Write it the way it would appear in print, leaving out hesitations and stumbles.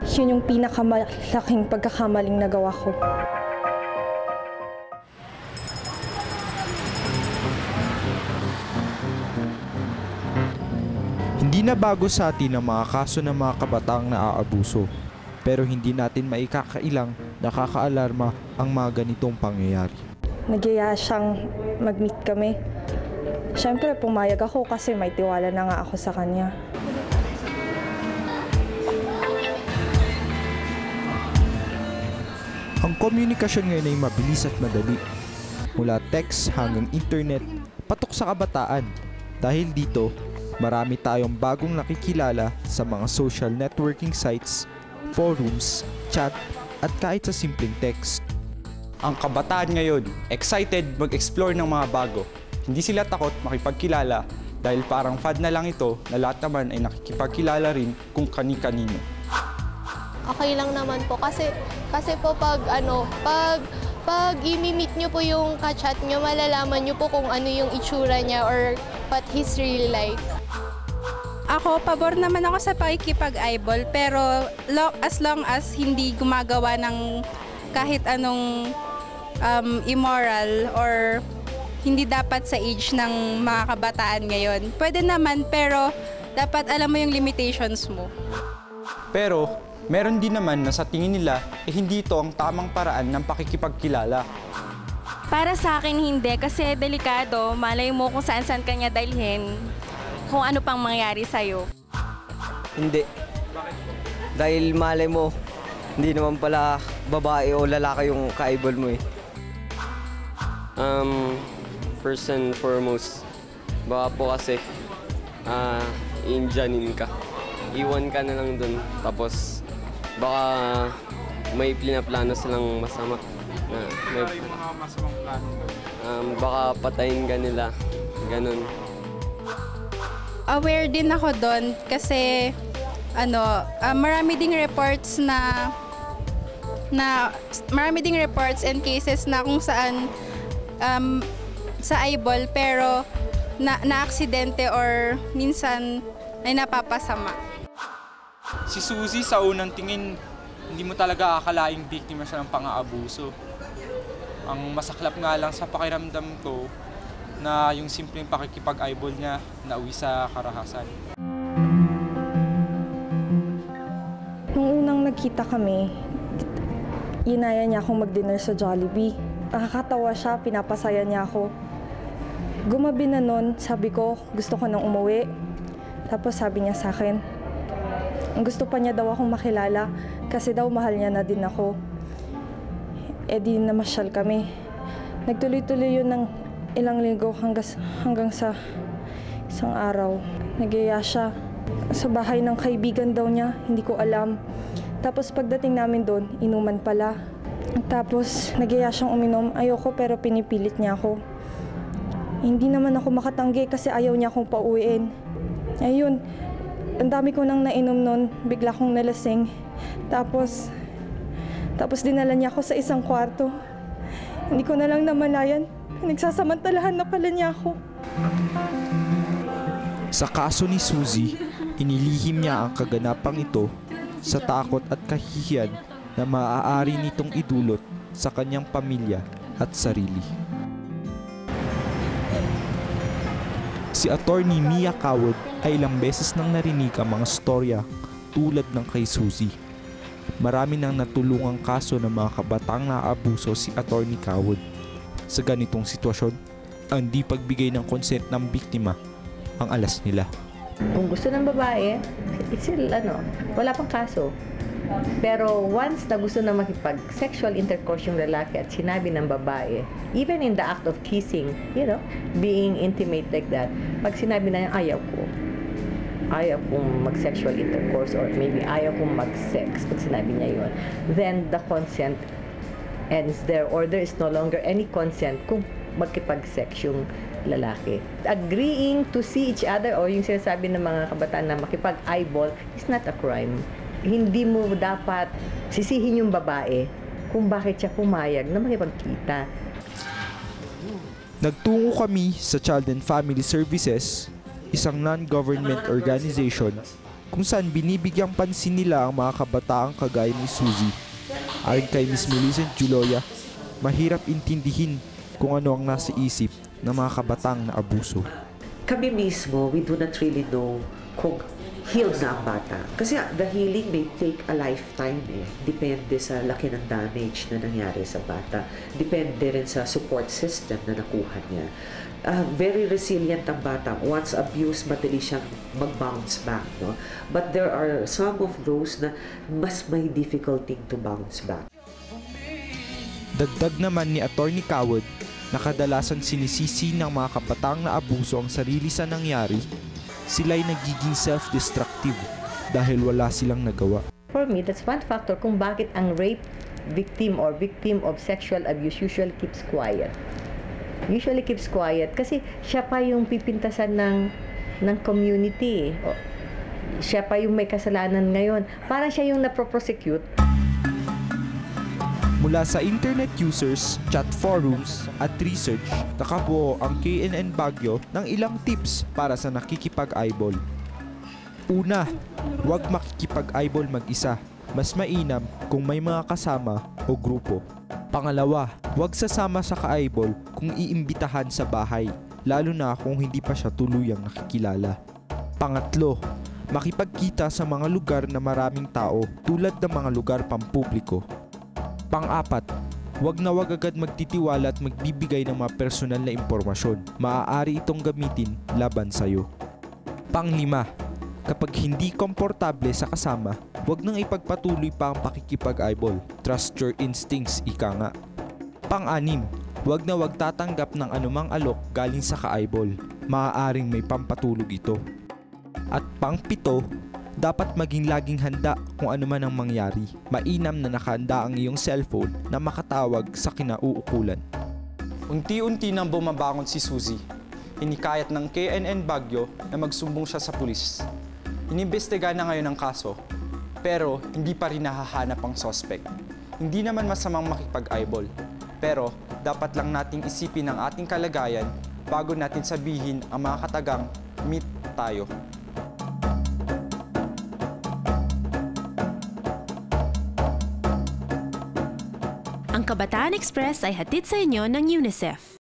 Yun yung pinakamalaking pagkakamaling nagawa ko. Hindi na bago sa atin ang mga kaso ng mga kabataang naaabuso. Pero hindi natin maikakailang nakakaalarma ang mga ganitong pangyayari. Nagyaya siyang mag-meet kami. Siyempre, pumayag ako kasi may tiwala na nga ako sa kanya. Ang komunikasyon ngayon ay mabilis at madali. Mula text hanggang internet, patok sa kabataan. Dahil dito, marami tayong bagong nakikilala sa mga social networking sites, forums, chat, at kahit sa simpleng text. Ang kabataan ngayon, excited mag-explore ng mga bago. Hindi sila takot makipagkilala dahil parang fad na lang ito na lahat naman ay nakikipagkilala rin kung kani-kanino. Okay lang naman po kasi po pag i-meet nyo po yung ka-chat nyo, malalaman nyo po kung ano yung itsura niya or what he's really like. Ako, pabor naman ako sa pakikipag-eyeball, pero as long as hindi gumagawa ng kahit anong immoral or hindi dapat sa age ng mga kabataan ngayon. Pwede naman, pero dapat alam mo yung limitations mo. Pero meron din naman na sa tingin nila hindi ito ang tamang paraan ng pakikipagkilala. Para sa akin hindi, kasi delikado, malay mo kung saan-saan kanya dalhin, kung ano pang mangyari sa'yo. Hindi. Dahil malay mo, hindi naman pala babae o lalaki yung ka-eyeball mo eh. First and foremost, baka po kasi Indianin ka. Iwan ka na lang dun, tapos baka may plano silang masama. May mga masamang plano baka patayin ka nila, ganun. Aware din ako doon kasi marami ding reports marami ding reports and cases na kung saan sa eyeball pero na-aksidente or minsan ay napapasama. Si Suzy sa unang tingin, hindi mo talaga akalaing biktima siya ng pang-aabuso. Ang masaklap nga lang sa pakiramdam ko na yung simpleng pakikipag-eyeball niya nauwi sa karahasan. Nung unang nagkita kami, inaya niya akong mag-dinner sa Jollibee. Nakakatawa siya, pinapasaya niya ako. Gumabi na nun, sabi ko, gusto ko nang umuwi. Tapos sabi niya sa akin, gusto pa niya daw akong makilala kasi daw mahal niya na din ako. Eh di namasyal kami. Nagtuloy-tuloy yun ng ilang linggo hanggang sa isang araw. Nagyaya siya sa bahay ng kaibigan daw niya, hindi ko alam. Tapos pagdating namin doon, inuman pala. Tapos nagyaya siyang uminom, ayoko pero pinipilit niya ako. Hindi naman ako makatanggi kasi ayaw niya akong pauwiin. Ayun, ang dami ko nang nainom noon, bigla kong nalasing. Tapos dinala niya ako sa isang kwarto. Hindi ko na lang namalayan. Nagsasamantalahan na pala niya ako. Sa kaso ni Suzy, inilihim niya ang kaganapang ito sa takot at kahihiyan na maaari nitong idulot sa kanyang pamilya at sarili. Si Attorney Mia Cawod ay ilang beses nang narinig ang mga storya tulad ng kay Suzy. Marami nang natulungang kaso ng mga kabataang naabuso si Attorney Cawod. Sa ganitong sitwasyon, ang di pagbigay ng consent ng biktima ang alas nila. Kung gusto ng babae, wala pang kaso. Pero once na gusto na makipag-sexual intercourse yung lalaki at sinabi ng babae, even in the act of kissing, being intimate like that, pag sinabi na yung ayaw kong mag-sexual intercourse or maybe ayaw kong mag-sex, pag sinabi niya yun, then the consent ends there or there is no longer any consent kung magkipag-sex yung lalaki. Agreeing to see each other o yung sinasabi ng mga kabataan na makipag-eyeball is not a crime. Hindi mo dapat sisihin yung babae kung bakit siya pumayag na makipagkita. Nagtungo kami sa Child and Family Services, isang non-government organization kung saan binibigyang pansin nila ang mga kabataang kagaya ni Suzy. Ayon kay Miss Millicent Juloya, mahirap intindihin kung ano ang nasa isip ng mga kabataang na abuso. Kami mismo, we do not really know kung healed na ang bata. Kasi the healing may take a lifetime eh. Depende sa laki ng damage na nangyari sa bata. Depende rin sa support system na nakuha niya. Very resilient ang bata. Once abused, madali siyang mag-bounce back. No? But there are some of those na mas may difficulty to bounce back. Dagdag naman ni Atty. Kawod na kadalasan sinisisi ng mga kabataang na abuso ang sarili sa nangyari, sila'y nagiging self-destructive dahil wala silang nagawa. For me, that's one factor kung bakit ang rape victim or victim of sexual abuse usually keeps quiet. Usually keeps quiet kasi siya pa yung pipintasan ng community. Siya pa yung may kasalanan ngayon. Parang siya yung naproprosecute. Mula sa internet users, chat forums at research, nakabuo ang KNN Baguio ng ilang tips para sa nakikipag-eyeball. Una, huwag makikipag-eyeball mag-isa. Mas mainam kung may mga kasama o grupo. Pangalawa, huwag sasama sa ka-eyeball kung iimbitahan sa bahay, lalo na kung hindi pa siya tuluyang nakikilala. Pangatlo, makipagkita sa mga lugar na maraming tao tulad ng mga lugar pampubliko. Pang-apat, huwag na huwag agad magtitiwala at magbibigay ng mga personal na impormasyon. Maaari itong gamitin laban sa'yo. Pang-lima, kapag hindi komportable sa kasama, huwag nang ipagpatuloy pa ang pakikipag-eyeball. Trust your instincts, ika nga. Pang-anim, huwag na huwag tatanggap ng anumang alok galing sa ka-eyeball. Maaaring may pampatulog ito. At pang-pito, dapat maging laging handa kung ano man ang mangyari. Mainam na nakahanda ang iyong cellphone na makatawag sa kinauukulan. Unti-unti nang bumabangon si Suzy. Hinikayat ng KNN Baguio na magsumbong siya sa pulis. Inimbestiga na ngayon ang kaso, pero hindi pa rin nahahanap ang suspect. Hindi naman masamang makipag-eyeball, pero dapat lang nating isipin ang ating kalagayan bago natin sabihin ang mga katagang meet tayo. Ang Kabataan Express ay hatid sa inyo ng UNICEF.